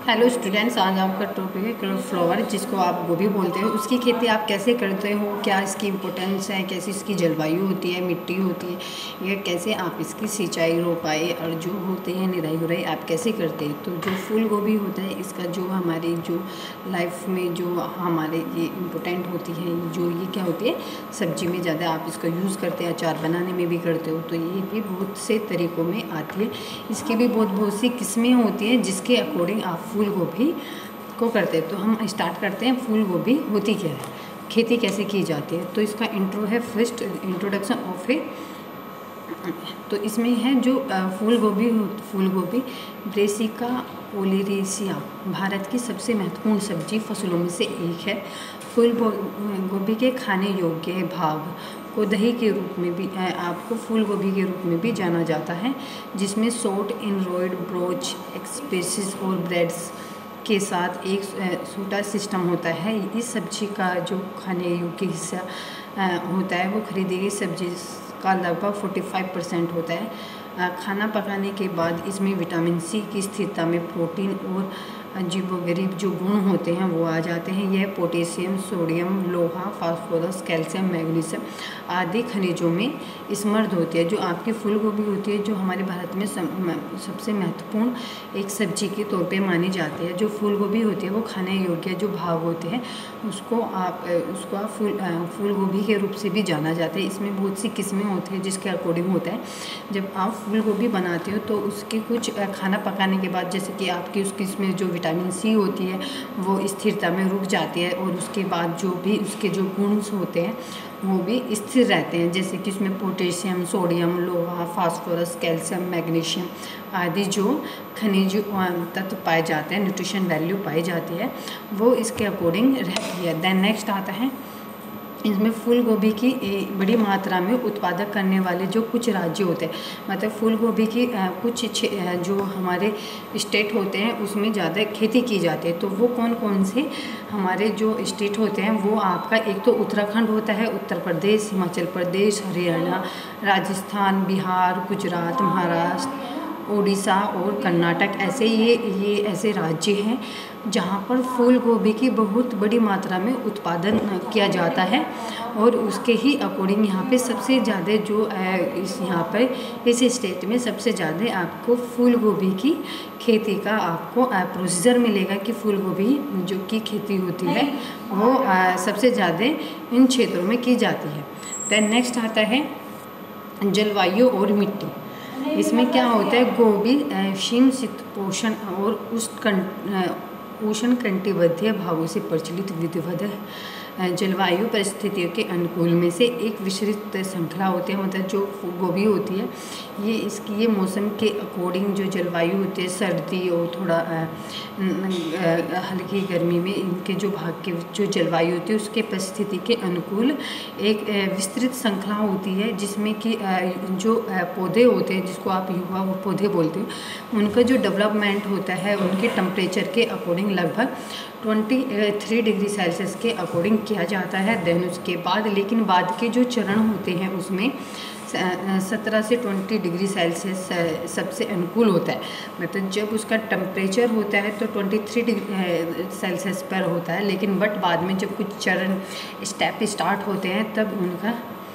Hello students, आज आपका topic है कॉलीफ्लावर, जिसको आप गोभी बोलते हो। उसकी खेती आप कैसे करते हो, क्या इसकी इम्पोर्टेंस है, कैसी इसकी जलवायु होती है, मिट्टी होती है, या कैसे आप इसकी सिंचाई, रोपाई और जो होते हैं निराई गुराई आप कैसे करते हैं। तो जो फूल गोभी होता है, इसका जो हमारी जो लाइफ में जो हमारे ये इम्पोर्टेंट होती है, जो ये क्या होती है, सब्जी में ज़्यादा आप इसका यूज़ करते हैं, अचार बनाने में भी करते हो। तो ये भी बहुत से तरीक़ों में आती है। इसकी भी बहुत सी किस्में होती हैं जिसके अकॉर्डिंग आप फूल गोभी को करते हैं। तो हम स्टार्ट करते हैं, फूल गोभी होती क्या है, खेती कैसे की जाती है। तो इसका इंट्रो है, फर्स्ट इंट्रोडक्शन ऑफ ए। तो इसमें है जो फूल गोभी ब्रेसिका ओलियेसिया भारत की सबसे महत्वपूर्ण सब्जी फसलों में से एक है। फूल गोभी के खाने योग्य भाग को दही के रूप में भी आपको फूल गोभी के रूप में भी जाना जाता है, जिसमें सॉल्ट इनरोइड ब्रोच एक्सपेसिस और ब्रेड्स के साथ एक सूटा सिस्टम होता है। इस सब्जी का जो खाने योग्य हिस्सा होता है वो खरीदी गई सब्जी का लगभग 45% होता है। खाना पकाने के बाद इसमें विटामिन सी की स्थिरता में प्रोटीन और अजीबोगरीब जो गुण होते हैं वो आ जाते हैं। यह पोटेशियम, सोडियम, लोहा, फास्फोरस, कैल्शियम, मैग्नीशियम आदि खनिजों में समृद्ध होती है। जो आपकी फूल गोभी होती है, जो हमारे भारत में सबसे महत्वपूर्ण एक सब्जी के तौर पे मानी जाती है। जो फूल गोभी होती है वो खाने योग्य जो भाग होते हैं उसको आप फूल गोभी के रूप से भी जाना जाता है। इसमें बहुत सी किस्में होती हैं जिसके अकॉर्डिंग होता है। जब आप फूल गोभी बनाते हो तो उसके कुछ खाना पकाने के बाद, जैसे कि आपकी उसकी इसमें जो विटामिन सी होती है वो स्थिरता में रुक जाती है, और उसके बाद जो भी उसके जो गुण होते हैं वो भी स्थिर रहते हैं। जैसे कि उसमें पोटेशियम, सोडियम, लोहा, फास्फोरस, कैल्शियम, मैग्नीशियम आदि जो खनिज तत्व पाए जाते हैं, न्यूट्रिशन वैल्यू पाई जाती है, वो इसके अकॉर्डिंग रहती है। देन नेक्स्ट आता है, इसमें फूल गोभी की बड़ी मात्रा में उत्पादक करने वाले जो कुछ राज्य होते हैं, मतलब फूल गोभी की कुछ जो हमारे स्टेट होते हैं उसमें ज़्यादा खेती की जाती है। तो वो कौन कौन से हमारे जो स्टेट होते हैं, वो आपका एक तो उत्तराखंड होता है, उत्तर प्रदेश, हिमाचल प्रदेश, हरियाणा, राजस्थान, बिहार, गुजरात, महाराष्ट्र, उड़ीसा और कर्नाटक। ऐसे ये ऐसे राज्य हैं जहाँ पर फूल गोभी की बहुत बड़ी मात्रा में उत्पादन किया जाता है, और उसके ही अकॉर्डिंग यहाँ पे सबसे ज़्यादा जो यहाँ पर इस स्टेट में सबसे ज़्यादा आपको फूल गोभी की खेती का आपको प्रोसीजर मिलेगा कि फूल गोभी जो की खेती होती है वो सबसे ज़्यादा इन क्षेत्रों में की जाती है। देन नेक्स्ट आता है जलवायु और मिट्टी। इसमें क्या होता है, गोभी शीतोष्ण और उष्णकटिबंधीय भागों से प्रचलित विविध जलवायु परिस्थितियों के अनुकूल में से एक विस्तृत श्रृंखला होती है। मतलब जो गोभी होती है ये मौसम के अकॉर्डिंग जो जलवायु होती है, सर्दी और थोड़ा हल्की गर्मी में इनके जो भाग की जो जलवायु होती है उसके परिस्थिति के अनुकूल एक विस्तृत श्रृंखला होती है, जिसमें कि जो पौधे होते हैं जिसको आप युवा पौधे बोलते हो, उनका जो डेवलपमेंट होता है उनके टेम्परेचर के अकॉर्डिंग लगभग 23 डिग्री सेल्सियस के अकॉर्डिंग किया जाता है। देन उसके बाद लेकिन बाद के जो चरण होते हैं उसमें 17 से 20 डिग्री सेल्सियस सबसे अनुकूल होता है। मतलब जब उसका टेम्परेचर होता है तो 23 डिग्री सेल्सियस पर होता है, लेकिन बट बाद में जब कुछ चरण स्टेप स्टार्ट होते हैं तब उनका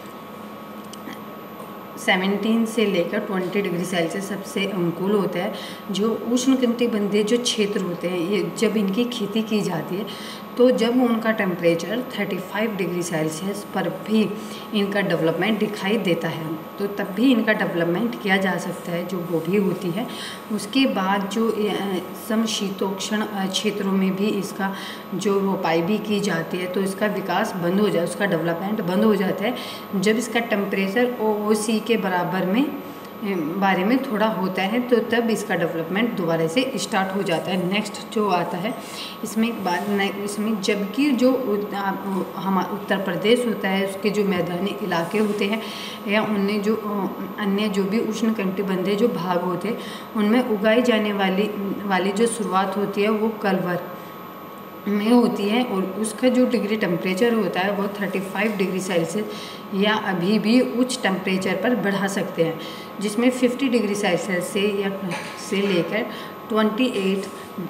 17 से लेकर 20 डिग्री सेल्सियस सबसे अनुकूल होता है। जो उष्णकटिबंधीय जो क्षेत्र होते हैं, ये जब इनकी खेती की जाती है तो जब उनका टेम्परेचर 35 डिग्री सेल्सियस पर भी इनका डेवलपमेंट दिखाई देता है, तो तब भी इनका डेवलपमेंट किया जा सकता है जो गोभी होती है। उसके बाद जो समशीतोष्ण क्षेत्रों में भी इसका जो रोपाई भी की जाती है, तो इसका विकास बंद हो जाए, उसका डेवलपमेंट बंद हो जाता है जब इसका टेम्परेचर OC के बराबर में बारे में थोड़ा होता है, तो तब इसका डेवलपमेंट दोबारा से स्टार्ट हो जाता है। नेक्स्ट जो आता है इसमें जबकि जो हमारा उत्तर प्रदेश होता है उसके जो मैदानी इलाके होते हैं या उनमें जो अन्य जो भी उष्णकटिबंधीय जो भाग होते हैं उनमें उगाई जाने वाली जो शुरुआत होती है वो कलवर में होती है, और उसका जो डिग्री टेम्परेचर होता है वो 35 डिग्री सेल्सियस या अभी भी उच्च टेम्परेचर पर बढ़ा सकते हैं, जिसमें 50 डिग्री सेल्सियस से लेकर 28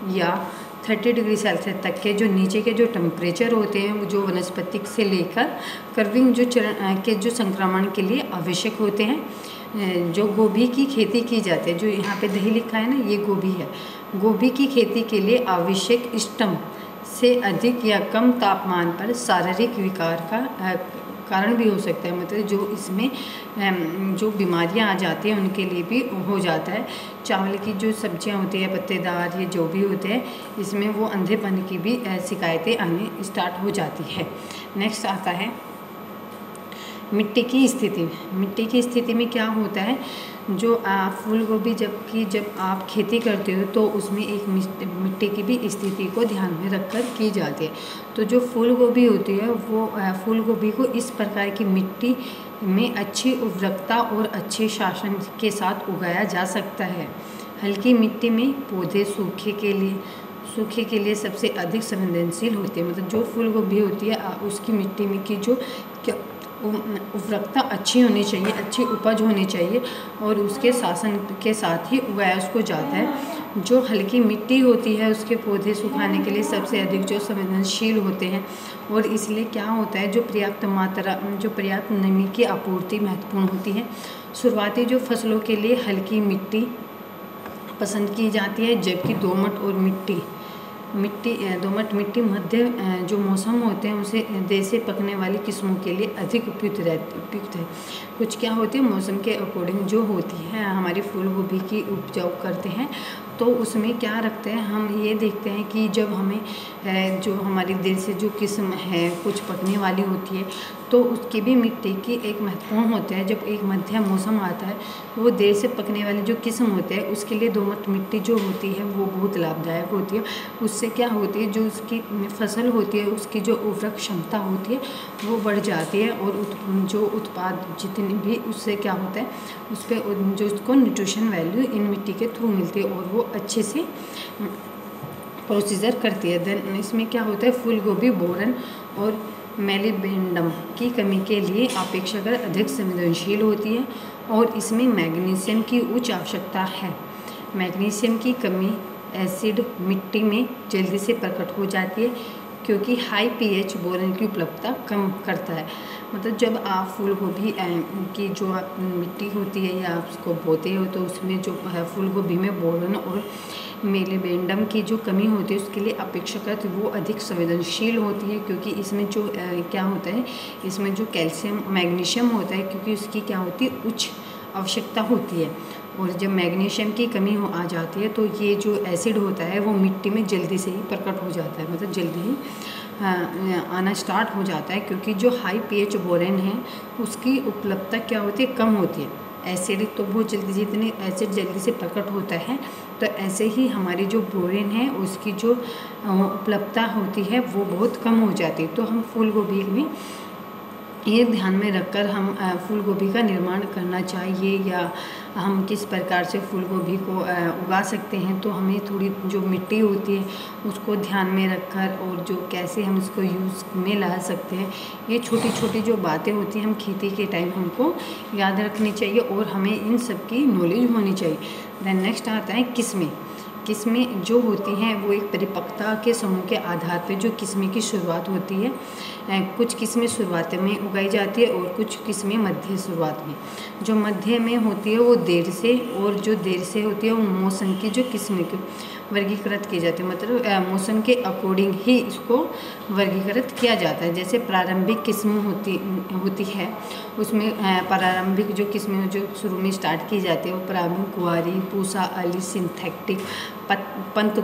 या 30 डिग्री सेल्सियस तक के जो नीचे के जो टेम्परेचर होते हैं वो जो वनस्पतिक से लेकर कर्विंग जो चरण के जो संक्रमण के लिए आवश्यक होते हैं। जो गोभी की खेती की जाती है, जो यहाँ पे दही लिखा है ना, ये गोभी है। गोभी की खेती के लिए आवश्यक स्टम से अधिक या कम तापमान पर शारीरिक विकार का कारण भी हो सकता है। मतलब जो इसमें जो बीमारियां आ जाती हैं उनके लिए भी हो जाता है। चावल की जो सब्जियां होती है, पत्तेदार, ये जो भी होते हैं, इसमें वो अंधेपन की भी शिकायतें आने स्टार्ट हो जाती है। नेक्स्ट आता है मिट्टी की स्थिति। मिट्टी की स्थिति में क्या होता है, जो फूल गोभी जब आप खेती करते हो तो उसमें एक मिट्टी की भी स्थिति को ध्यान में रखकर की जाती है। तो जो फूल गोभी होती है वो फूल गोभी को इस प्रकार की मिट्टी में अच्छी उर्वरकता और अच्छे शासन के साथ उगाया जा सकता है। हल्की मिट्टी में पौधे सूखे के लिए सबसे अधिक संवेदनशील होते हैं। मतलब जो फूल गोभी होती है उसकी मिट्टी में की जो उर्वरकता अच्छी होनी चाहिए, अच्छी उपज होनी चाहिए और उसके शासन के साथ ही उगाया उसको जाता है। जो हल्की मिट्टी होती है उसके पौधे सुखाने के लिए सबसे अधिक जो संवेदनशील होते हैं और इसलिए क्या होता है, जो पर्याप्त नमी की आपूर्ति महत्वपूर्ण होती है। शुरुआती जो फसलों के लिए हल्की मिट्टी पसंद की जाती है, जबकि दोमट मिट्टी मध्य जो मौसम होते हैं उसे देर से पकने वाली किस्मों के लिए अधिक उपयुक्त है। कुछ क्या होती है, मौसम के अकॉर्डिंग जो होती है हमारी फूल गोभी की उपजाऊ करते हैं तो उसमें क्या रखते हैं, हम ये देखते हैं कि जब हमें जो हमारी देर से जो किस्म है कुछ पकने वाली होती है तो उसकी भी मिट्टी की एक महत्वपूर्ण होता है। जब एक मध्यम मौसम आता है वो देर से पकने वाली जो किस्म होते हैं उसके लिए दोमट मिट्टी जो होती है वो बहुत लाभदायक होती है। उससे क्या होती है, जो उसकी फसल होती है उसकी जो उर्वरक क्षमता होती है वो बढ़ जाती है और जो उत्पाद जितने भी उससे क्या होता है उस पर जो उसको न्यूट्रिशन वैल्यू इन मिट्टी के थ्रू मिलती है और वो अच्छे से प्रोसीजर करती है। देन इसमें क्या होता है, फूल गोभी बोरन और मेलिबेंडम की कमी के लिए अपेक्षाकृत अधिक संवेदनशील होती है और इसमें मैग्नीशियम की उच्च आवश्यकता है। मैग्नीशियम की कमी एसिड मिट्टी में जल्दी से प्रकट हो जाती है क्योंकि हाई पीएच बोरन की उपलब्धता कम करता है। मतलब जब आप फूल गोभी की जो मिट्टी होती है या आप उसको बोते हो तो उसमें जो फूल गोभी में बोरन और मेलिबेंडम की जो कमी होती है उसके लिए अपेक्षाकृत वो अधिक संवेदनशील होती है क्योंकि इसमें जो क्या होता है, इसमें जो कैल्शियम मैग्नीशियम होता है क्योंकि उसकी क्या होती है उच्च आवश्यकता होती है। और जब मैग्नीशियम की कमी आ जाती है तो ये जो एसिड होता है वो मिट्टी में जल्दी से ही प्रकट हो जाता है, मतलब जल्दी ही आना स्टार्ट हो जाता है क्योंकि जो हाई पीएच बोरेन है उसकी उपलब्धता क्या होती है, कम होती है। एसिड तो बहुत जल्दी, जितनी एसिड जल्दी से प्रकट होता है तो ऐसे ही हमारी जो बोरेन है उसकी जो उपलब्धता होती है वो बहुत कम हो जाती है। तो हम फूल गोभी में ये ध्यान में रखकर हम फूल गोभी का निर्माण करना चाहिए या हम किस प्रकार से फूल गोभी को उगा सकते हैं। तो हमें थोड़ी जो मिट्टी होती है उसको ध्यान में रखकर और जो कैसे हम इसको यूज़ में ला सकते हैं, ये छोटी छोटी जो बातें होती हैं हम खेती के टाइम हमको याद रखनी चाहिए और हमें इन सब की नॉलेज होनी चाहिए। देन नेक्स्ट आता है किस्में जो होती हैं वो एक परिपक्वता के समूह के आधार पर जो किस्में की शुरुआत होती है, कुछ किस्में शुरुआत में उगाई जाती है और कुछ किस्में मध्य शुरुआत में। जो मध्य में होती है वो देर से और जो देर से होती है वो मौसम की जो किस्में की वर्गीकृत की जाती है। मतलब मौसम के अकॉर्डिंग ही इसको वर्गीकृत किया जाता है। जैसे प्रारंभिक किस्म होती है उसमें प्रारंभिक जो किस्में जो शुरू में स्टार्ट की जाती है वो प्रारंभिक कुंवारी, पूसा, अली, सिंथेटिक, पंत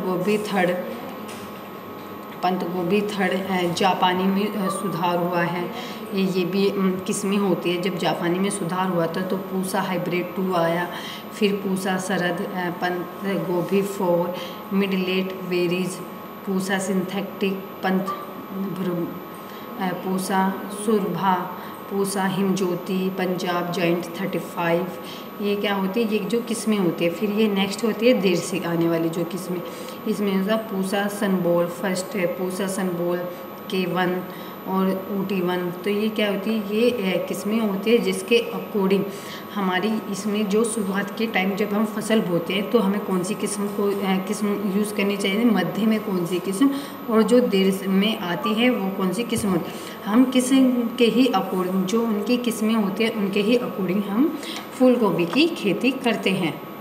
गोभी थड़, जापानी में सुधार हुआ है, ये भी किस्में होती है। जब जापानी में सुधार हुआ था तो पूसा हाइब्रिड 2 आया, फिर पूसा शरद, पंत गोभी 4, mid late varieties, Pusa synthetic, Pant Pusa Surbha, Pusa Himjyoti, Punjab giant 35, ये क्या होती है, ये जो किस्में होती है। फिर ये नेक्स्ट होती है देर से आने वाली जो किस्में, इसमें पूसा सनबोल फर्स्ट है, पूसा सनबोल K1 और OT1। तो ये क्या होती है, ये किस्में होती है जिसके अकॉर्डिंग हमारी इसमें जो शुरुआत के टाइम जब हम फसल बोते हैं तो हमें कौन सी किस्म यूज़ करनी चाहिए, मध्य में कौन सी किस्म, और जो देर में आती है वो कौन सी किस्म। हम किस्म के ही अकॉर्डिंग, जो उनकी किस्में होती हैं उनके ही अकॉर्डिंग हम फूल गोभी की खेती करते हैं।